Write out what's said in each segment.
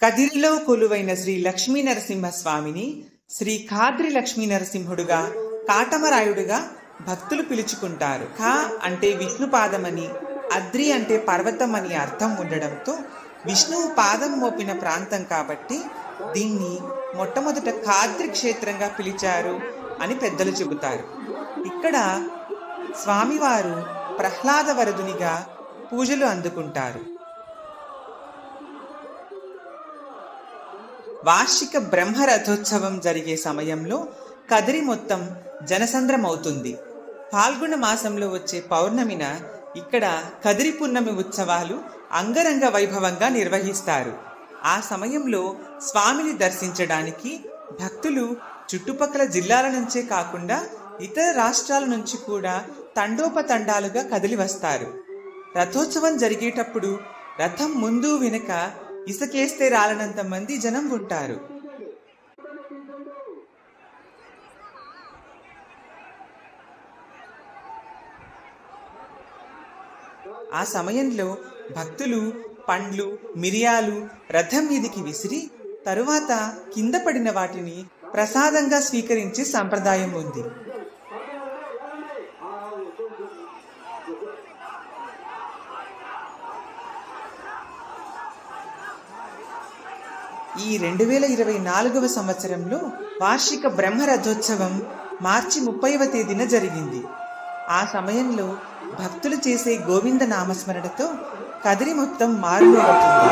కదిరిలో కొలువైన శ్రీ లక్ష్మీ నరసింహస్వామిని శ్రీ ఖాద్రి లక్ష్మీ నరసింహుడుగా, కాటమరాయుడుగా భక్తులు పిలుచుకుంటారు. ఖా అంటే విష్ణుపాదమని, అద్రి అంటే పర్వతం అని అర్థం ఉండడంతో విష్ణువు పాదం మోపిన ప్రాంతం కాబట్టి దీన్ని మొట్టమొదట ఖాద్రి క్షేత్రంగా పిలిచారు అని పెద్దలు చెబుతారు. ఇక్కడ స్వామివారు ప్రహ్లాద వరదునిగా పూజలు అందుకుంటారు. వార్షిక బ్రహ్మరథోత్సవం జరిగే సమయంలో కదిరి మొత్తం జనసంద్రమవుతుంది. పాల్గొన మాసంలో వచ్చే పౌర్ణమిన ఇక్కడ కదిరి పున్నమి ఉత్సవాలు అంగరంగ వైభవంగా నిర్వహిస్తారు. ఆ సమయంలో స్వామిని దర్శించడానికి భక్తులు చుట్టుపక్కల జిల్లాల నుంచే కాకుండా ఇతర రాష్ట్రాల నుంచి కూడా తండోపతండాలుగా కదిలి వస్తారు. రథోత్సవం జరిగేటప్పుడు రథం ముందు వెనుక ఇసుకేస్తే రాలనంత మంది జనం ఉంటారు. ఆ సమయంలో భక్తులు పండ్లు, మిరియాలు రథం మీదికి విసిరి తరువాత కింద పడిన వాటిని ప్రసాదంగా స్వీకరించే సంప్రదాయం ఉంది. ఈ 2024వ సంవత్సరంలో వార్షిక బ్రహ్మరథోత్సవం మార్చి 30వ తేదీన జరిగింది. ఆ సమయంలో భక్తులు చేసే గోవింద నామస్మరణతో కదిరి మొత్తం మారుమోగుతుంది.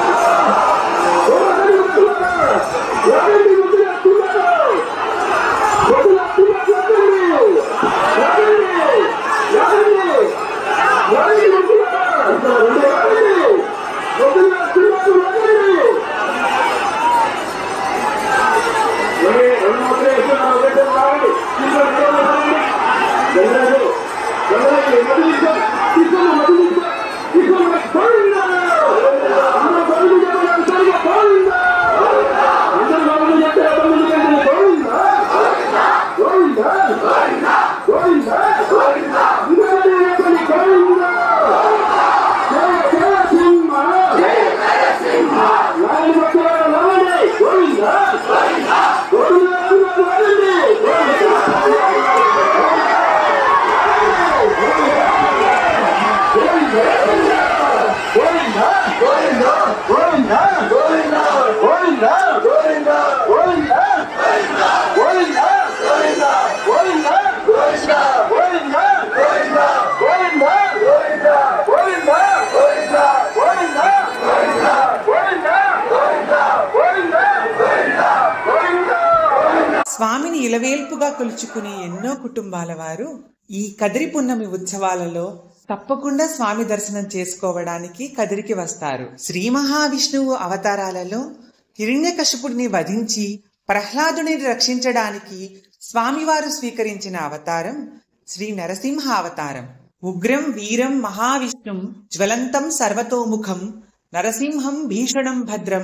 స్వామిని ఇలవేల్పుగా కొలుచుకునే ఎన్నో కుటుంబాల వారు ఈ కదిరి పున్నమి ఉత్సవాలలో తప్పకుండా స్వామి దర్శనం చేసుకోవడానికి కదిరికి వస్తారు. శ్రీ మహావిష్ణువు అవతారాలలో హిరణ్యకశిపుడిని వధించి ప్రహ్లాదుని రక్షించడానికి స్వామివారు స్వీకరించిన అవతారం శ్రీ నరసింహ అవతారం. ఉగ్రం వీరం మహావిష్ణుం జ్వలంతం సర్వతోముఖం నరసింహం భీషణం భద్రం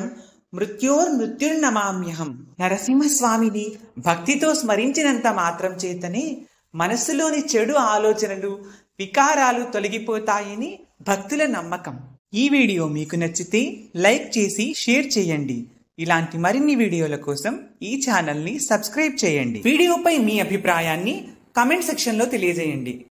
మృత్యుర్నమామ్యహం. నరసింహస్వామిని భక్తితో స్మరించినంత మాత్రం చేతనే మనస్సులోని చెడు ఆలోచనలు, వికారాలు తొలగిపోతాయని భక్తుల నమ్మకం. ఈ వీడియో మీకు నచ్చితే లైక్ చేసి షేర్ చేయండి. ఇలాంటి మరిన్ని వీడియోల కోసం ఈ ఛానల్ని సబ్స్క్రైబ్ చేయండి. వీడియోపై మీ అభిప్రాయాన్ని కామెంట్ సెక్షన్లో తెలియజేయండి.